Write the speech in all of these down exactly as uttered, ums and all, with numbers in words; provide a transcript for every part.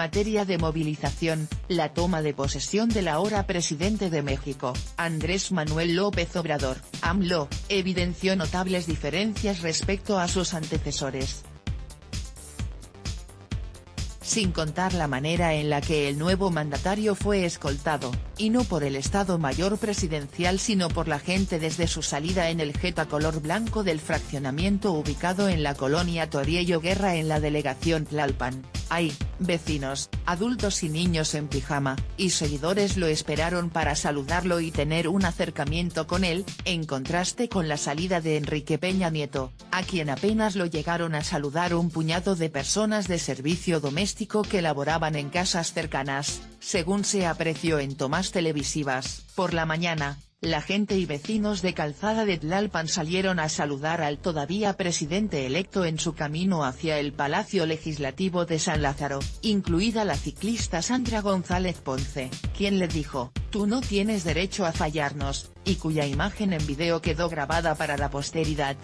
materia de movilización, la toma de posesión del ahora presidente de México, Andrés Manuel López Obrador, AMLO, evidenció notables diferencias respecto a sus antecesores. Sin contar la manera en la que el nuevo mandatario fue escoltado, y no por el Estado Mayor Presidencial sino por la gente desde su salida en el Jetta color blanco del fraccionamiento ubicado en la colonia Toriello Guerra en la delegación Tlalpan. Ahí, vecinos, adultos y niños en pijama, y seguidores lo esperaron para saludarlo y tener un acercamiento con él, en contraste con la salida de Enrique Peña Nieto, a quien apenas lo llegaron a saludar un puñado de personas de servicio doméstico que laboraban en casas cercanas, según se apreció en tomas televisivas. Por la mañana, la gente y vecinos de Calzada de Tlalpan salieron a saludar al todavía presidente electo en su camino hacia el Palacio Legislativo de San Lázaro, incluida la ciclista Sandra González Ponce, quien le dijo, «Tú no tienes derecho a fallarnos», y cuya imagen en video quedó grabada para la posteridad.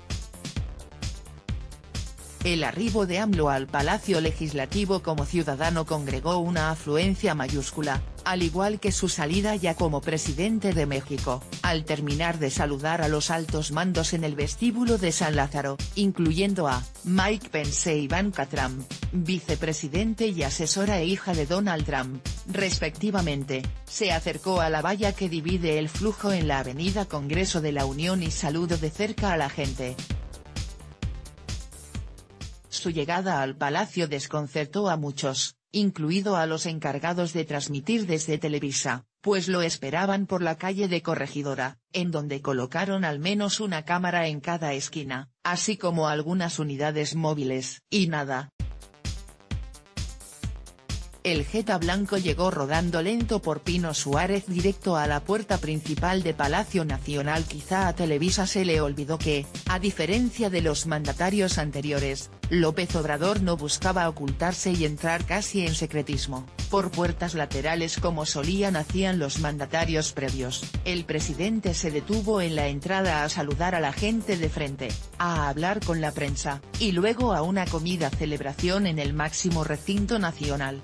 El arribo de AMLO al Palacio Legislativo como ciudadano congregó una afluencia mayúscula, al igual que su salida ya como presidente de México, al terminar de saludar a los altos mandos en el vestíbulo de San Lázaro, incluyendo a Mike Pence e Ivanka Trump, vicepresidente y asesora e hija de Donald Trump, respectivamente, se acercó a la valla que divide el flujo en la avenida Congreso de la Unión y saludó de cerca a la gente. Su llegada al palacio desconcertó a muchos, incluido a los encargados de transmitir desde Televisa, pues lo esperaban por la calle de Corregidora, en donde colocaron al menos una cámara en cada esquina, así como algunas unidades móviles, y nada. El Jetta blanco llegó rodando lento por Pino Suárez directo a la puerta principal de Palacio Nacional. Quizá a Televisa se le olvidó que, a diferencia de los mandatarios anteriores, López Obrador no buscaba ocultarse y entrar casi en secretismo, por puertas laterales como solían hacían los mandatarios previos. El presidente se detuvo en la entrada a saludar a la gente de frente, a hablar con la prensa, y luego a una comida celebración en el máximo recinto nacional.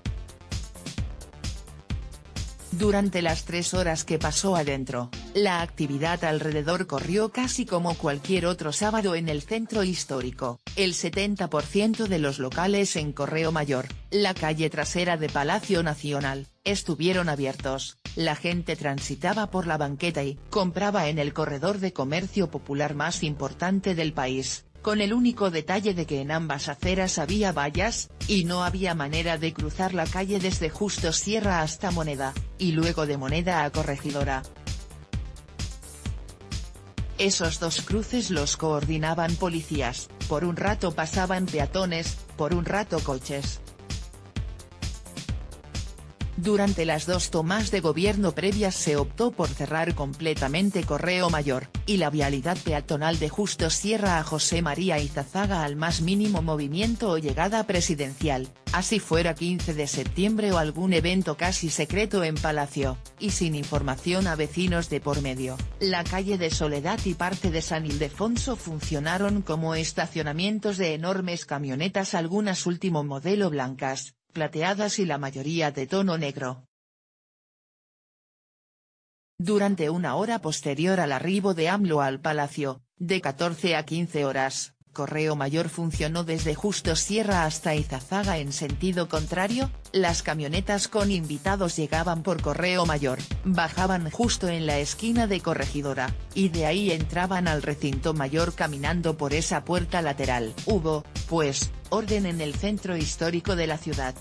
Durante las tres horas que pasó adentro, la actividad alrededor corrió casi como cualquier otro sábado en el centro histórico. El setenta por ciento de los locales en Correo Mayor, la calle trasera de Palacio Nacional, estuvieron abiertos, la gente transitaba por la banqueta y compraba en el corredor de comercio popular más importante del país, con el único detalle de que en ambas aceras había vallas, y no había manera de cruzar la calle desde Justo Sierra hasta Moneda, y luego de Moneda a Corregidora. Esos dos cruces los coordinaban policías, por un rato pasaban peatones, por un rato coches. Durante las dos tomas de gobierno previas se optó por cerrar completamente Correo Mayor, y la vialidad peatonal de Justo Sierra a José María Izazaga al más mínimo movimiento o llegada presidencial, así fuera quince de septiembre o algún evento casi secreto en Palacio, y sin información a vecinos de por medio. La calle de Soledad y parte de San Ildefonso funcionaron como estacionamientos de enormes camionetas, algunas último modelo blancas, plateadas y la mayoría de tono negro. Durante una hora posterior al arribo de AMLO al Palacio, de catorce a quince horas, Correo Mayor funcionó desde Justo Sierra hasta Izazaga en sentido contrario, las camionetas con invitados llegaban por Correo Mayor, bajaban justo en la esquina de Corregidora, y de ahí entraban al recinto mayor caminando por esa puerta lateral. Hubo, pues, orden en el centro histórico de la ciudad.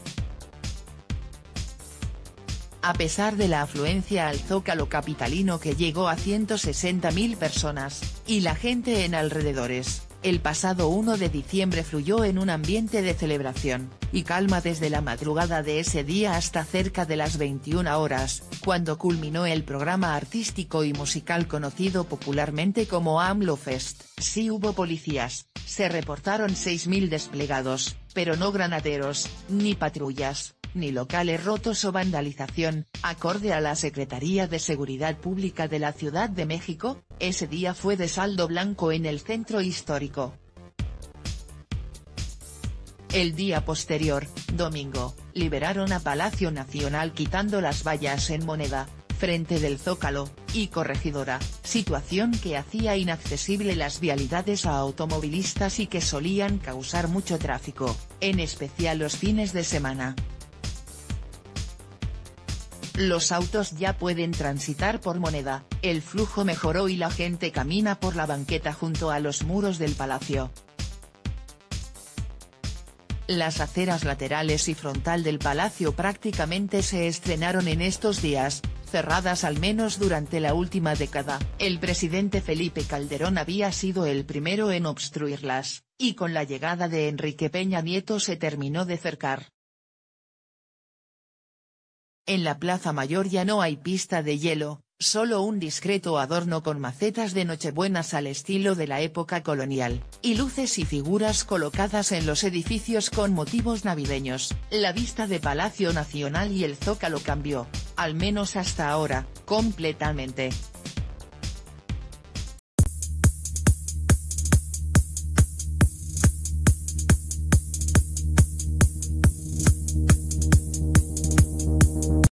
A pesar de la afluencia al Zócalo capitalino que llegó a ciento sesenta mil personas, y la gente en alrededores, el pasado uno de diciembre fluyó en un ambiente de celebración y calma desde la madrugada de ese día hasta cerca de las veintiuna horas, cuando culminó el programa artístico y musical conocido popularmente como AMLO Fest. Sí hubo policías, se reportaron seis mil desplegados, pero no granaderos, ni patrullas, ni locales rotos o vandalización. Acorde a la Secretaría de Seguridad Pública de la Ciudad de México, ese día fue de saldo blanco en el centro histórico. El día posterior, domingo, liberaron a Palacio Nacional quitando las vallas en Moneda, frente del Zócalo, y Corregidora, situación que hacía inaccesible las vialidades a automovilistas y que solían causar mucho tráfico, en especial los fines de semana. Los autos ya pueden transitar por Moneda, el flujo mejoró y la gente camina por la banqueta junto a los muros del palacio. Las aceras laterales y frontal del palacio prácticamente se estrenaron en estos días, cerradas al menos durante la última década. El presidente Felipe Calderón había sido el primero en obstruirlas, y con la llegada de Enrique Peña Nieto se terminó de cercar. En la Plaza Mayor ya no hay pista de hielo, solo un discreto adorno con macetas de nochebuenas al estilo de la época colonial, y luces y figuras colocadas en los edificios con motivos navideños. La vista de Palacio Nacional y el Zócalo cambió, al menos hasta ahora, completamente.